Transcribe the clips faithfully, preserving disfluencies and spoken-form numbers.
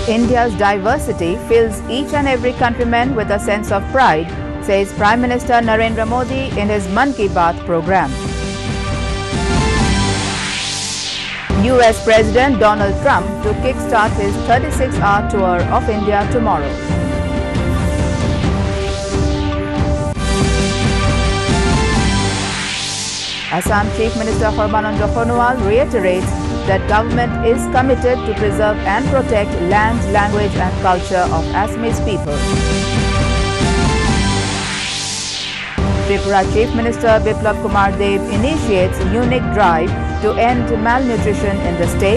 India's diversity fills each and every countryman with a sense of pride, says Prime Minister Narendra Modi in his Mann Ki Baat program. U S President Donald Trump to kickstart his thirty-six hour tour of India tomorrow. Assam Chief Minister Sarbananda Sonowal reiterates that government is committed to preserve and protect land, language and culture of Assamese people. Tripura Chief Minister Biplab Kumar Dev initiates a unique drive to end malnutrition in the state.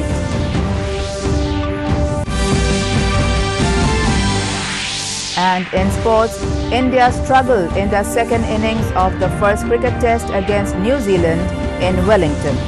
And in sports, India struggled in the second innings of the first cricket test against New Zealand in Wellington.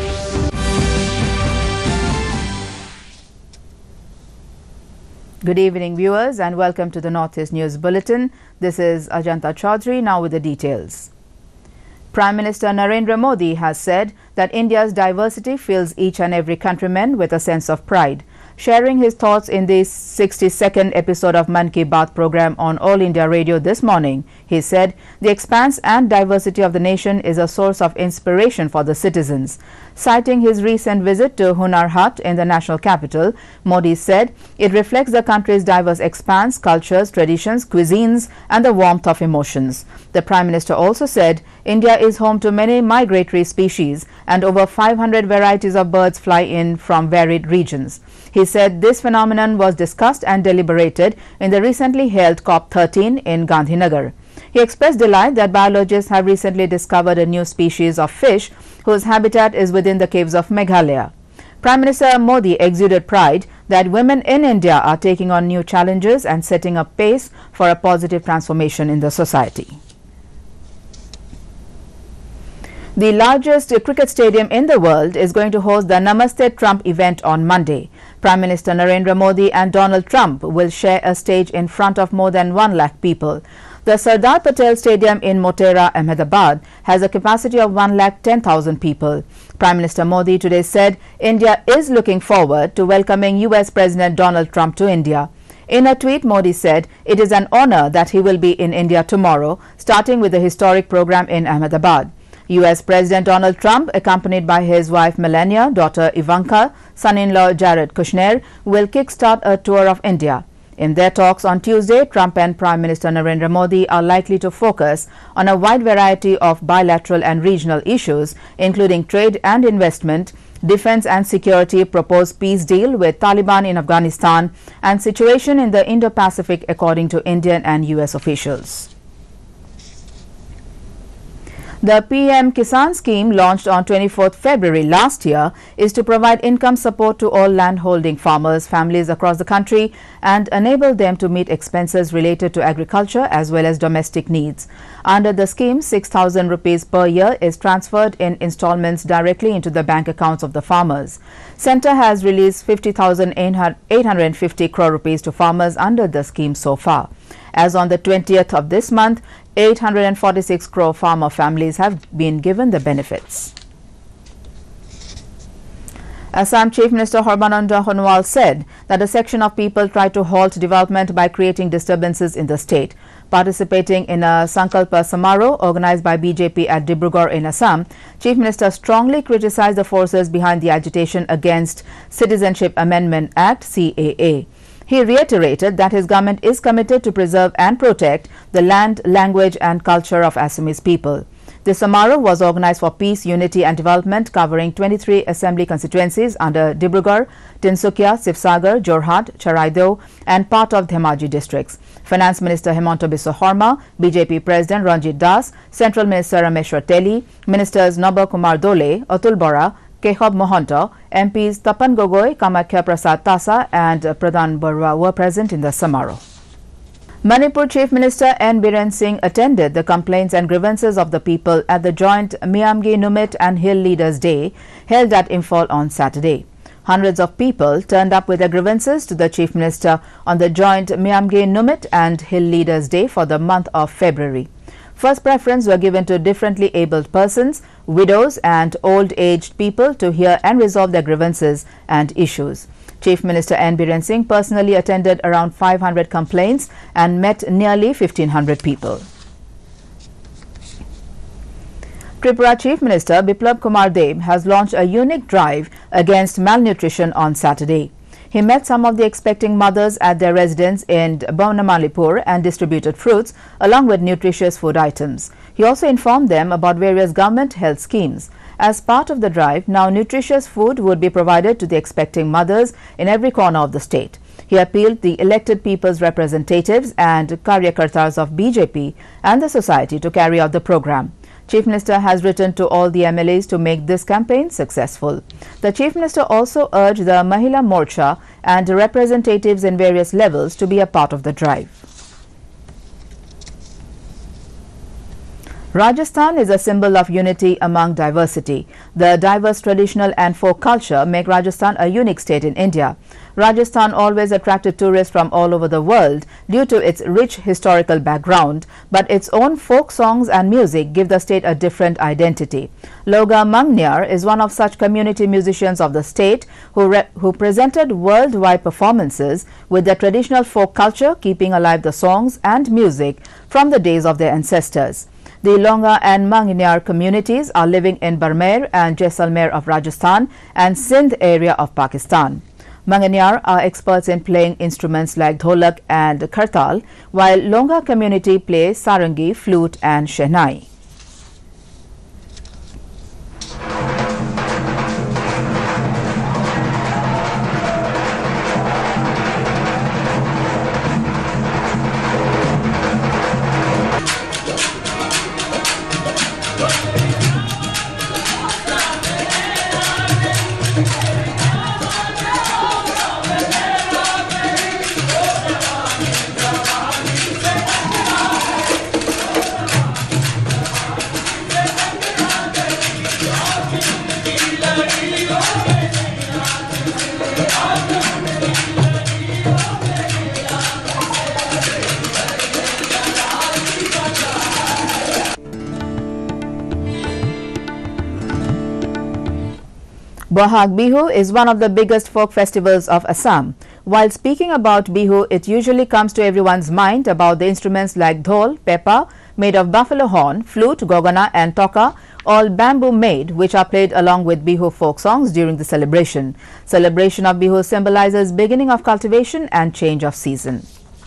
Good evening, viewers, and welcome to the Northeast News Bulletin. This is Ajanta Chaudhary, now with the details. Prime Minister Narendra Modi has said that India's diversity fills each and every countryman with a sense of pride. Sharing his thoughts in the sixty-second episode of Mann Ki Baat program on All India Radio this morning, he said the expanse and diversity of the nation is a source of inspiration for the citizens. Citing his recent visit to Hunar Haat in the national capital, Modi said it reflects the country's diverse expanse, cultures, traditions, cuisines and the warmth of emotions. The Prime Minister also said India is home to many migratory species and over five hundred varieties of birds fly in from varied regions. He said this phenomenon was discussed and deliberated in the recently held COP thirteen in Gandhinagar. He expressed delight that biologists have recently discovered a new species of fish whose habitat is within the caves of Meghalaya. Prime Minister Modi exuded pride that women in India are taking on new challenges and setting a pace for a positive transformation in the society. The largest cricket stadium in the world is going to host the Namaste Trump event on Monday. Prime Minister Narendra Modi and Donald Trump will share a stage in front of more than one lakh people. The Sardar Patel Stadium in Motera, Ahmedabad has a capacity of one lakh ten thousand people. Prime Minister Modi today said India is looking forward to welcoming U S President Donald Trump to India. In a tweet, Modi said it is an honor that he will be in India tomorrow, starting with the historic program in Ahmedabad. U S President Donald Trump, accompanied by his wife Melania, daughter Ivanka, son-in-law Jared Kushner, will kickstart a tour of India. In their talks on Tuesday, Trump and Prime Minister Narendra Modi are likely to focus on a wide variety of bilateral and regional issues, including trade and investment, defense and security, proposed peace deal with Taliban in Afghanistan, and situation in the Indo-Pacific, according to Indian and U S officials. The P M Kisan scheme, launched on twenty-fourth February last year, is to provide income support to all landholding farmers, families across the country and enable them to meet expenses related to agriculture as well as domestic needs. Under the scheme, six thousand rupees per year is transferred in installments directly into the bank accounts of the farmers. Centre has released fifty thousand eight hundred fifty crore rupees to farmers under the scheme so far. As on the twentieth of this month, eight hundred forty-six crore farmer families have been given the benefits. Assam Chief Minister Sarbananda Sonowal said that a section of people tried to halt development by creating disturbances in the state. Participating in a Sankalpa Samaro organized by B J P at Dibrugarh in Assam, Chief Minister strongly criticized the forces behind the agitation against Citizenship Amendment Act C A A. He reiterated that his government is committed to preserve and protect the land, language and culture of Assamese people. The Samaro was organized for peace, unity and development, covering twenty-three assembly constituencies under Dibrugarh, Tinsukia, Sivsagar, Jorhat, Charaido and part of Dhemaji districts. Finance Minister Hemanta Biswa Sarma, B J P President Ranjit Das, Central Minister Rameshwar Teli, Ministers Naba Kumar Dole, Atul Bora, Keshab Mohanta, M Ps Tapan Gogoi, Kamakhya Prasad Tasa and Pradhan Barua were present in the Samaro. Manipur Chief Minister N. Biren Singh attended the complaints and grievances of the people at the joint Miamgi Numit and Hill Leaders Day held at Imphal on Saturday. Hundreds of people turned up with their grievances to the Chief Minister on the joint Miamgi Numit and Hill Leaders Day for the month of February. First preference were given to differently abled persons, widows and old-aged people to hear and resolve their grievances and issues. Chief Minister N. Biren Singh personally attended around five hundred complaints and met nearly fifteen hundred people. Tripura Chief Minister Biplab Kumar Deb has launched a unique drive against malnutrition on Saturday. He met some of the expecting mothers at their residence in Baunamalipur and distributed fruits along with nutritious food items. He also informed them about various government health schemes. As part of the drive, now nutritious food would be provided to the expecting mothers in every corner of the state. He appealed the elected people's representatives and Karyakartas of B J P and the society to carry out the program. Chief Minister has written to all the M L As to make this campaign successful. The Chief Minister also urged the Mahila Morcha and representatives in various levels to be a part of the drive. Rajasthan is a symbol of unity among diversity. The diverse traditional and folk culture make Rajasthan a unique state in India. Rajasthan always attracted tourists from all over the world due to its rich historical background, but its own folk songs and music give the state a different identity. Loga Mangniyar is one of such community musicians of the state who, re who presented worldwide performances with their traditional folk culture, keeping alive the songs and music from the days of their ancestors. The Longa and Mangniyar communities are living in Barmer and Jaisalmer of Rajasthan and Sindh area of Pakistan. Mangniyar are experts in playing instruments like dholak and kartal, while Longa community play sarangi, flute and shehnai. Bohag Bihu is one of the biggest folk festivals of Assam. While speaking about Bihu, it usually comes to everyone's mind about the instruments like dhol, pepa, made of buffalo horn, flute, gogana and toka, all bamboo made, which are played along with Bihu folk songs during the celebration. Celebration of Bihu symbolizes beginning of cultivation and change of season.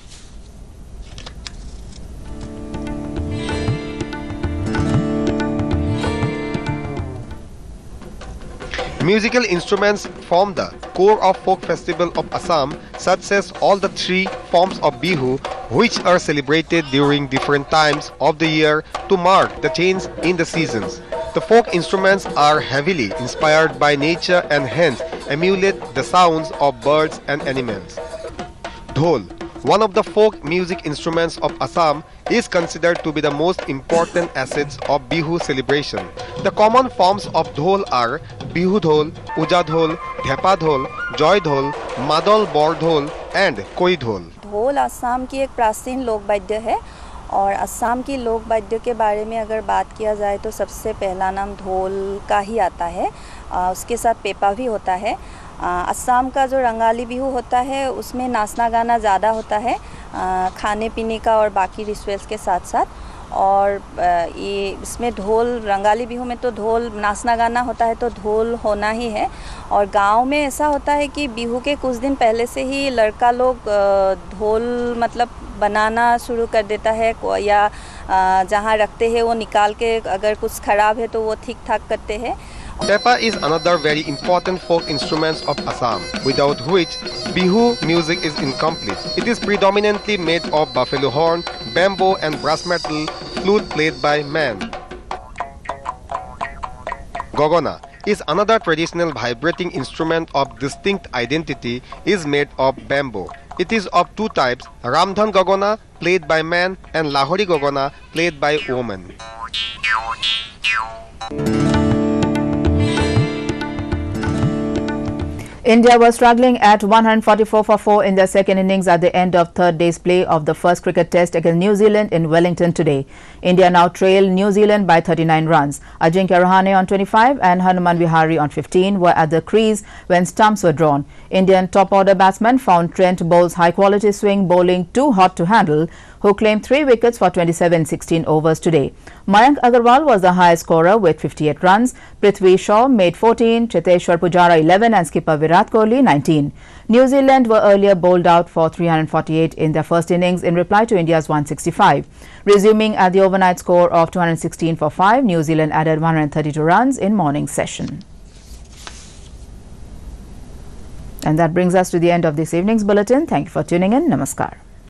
Musical instruments form the core of folk festival of Assam, such as all the three forms of Bihu, which are celebrated during different times of the year to mark the change in the seasons. The folk instruments are heavily inspired by nature and hence emulate the sounds of birds and animals. Dhol, one of the folk music instruments of Assam, is considered to be the most important assets of Bihu celebration. The common forms of dhol are Bihu dhol, Uja dhol, Dhepa dhol, Joy dhol, Madol Bor dhol and Koi dhol. ढोल असम की एक प्राचीन लोक वाद्य है और असम की लोक वाद्य के बारे में अगर बात किया जाए तो सबसे पहला नाम ढोल का ही आता है। आ, उसके साथ पेपा भी होता है। असम का जो रंगाली बिहू होता है उसमें नाचना गाना ज़्यादा होता है, आ, खाने पीने का और बाकी रिचुअल्स के साथ साथ। और ये इसमें ढोल, रंगाली बिहू में तो ढोल नाचना गाना होता है तो ढोल होना ही है। और गांव में ऐसा होता है कि बिहू के कुछ दिन पहले से ही लड़का लोग ढोल मतलब बनाना शुरू कर देता है, या जहाँ रखते हैं वो निकाल के अगर कुछ ख़राब है तो वो ठीक ठाक करते हैं। Tepa is another very important folk instrument of Assam, without which Bihu music is incomplete. It is predominantly made of buffalo horn, bamboo and brass metal, flute played by men. Gogona is another traditional vibrating instrument of distinct identity, is made of bamboo. It is of two types, Ramdhan Gogona played by men and Lahori Gogona played by women. India was struggling at one forty-four for four in their second innings at the end of third day's play of the first cricket test against New Zealand in Wellington today. India now trail New Zealand by thirty-nine runs. Ajinkya Rahane on twenty-five and Hanuman Vihari on fifteen were at the crease when stumps were drawn. Indian top-order batsman found Trent Bowles' high-quality swing bowling too hot to handle, who claimed three wickets for twenty-seven sixteen overs today. Mayank Agarwal was the highest scorer with fifty-eight runs. Prithvi Shaw made fourteen, Cheteshwar Pujara eleven and skipper Virat Kohli nineteen. New Zealand were earlier bowled out for three forty-eight in their first innings in reply to India's one sixty-five. Resuming at the overnight score of two hundred sixteen for five, New Zealand added one hundred thirty-two runs in morning session. And that brings us to the end of this evening's bulletin. Thank you for tuning in. Namaskar.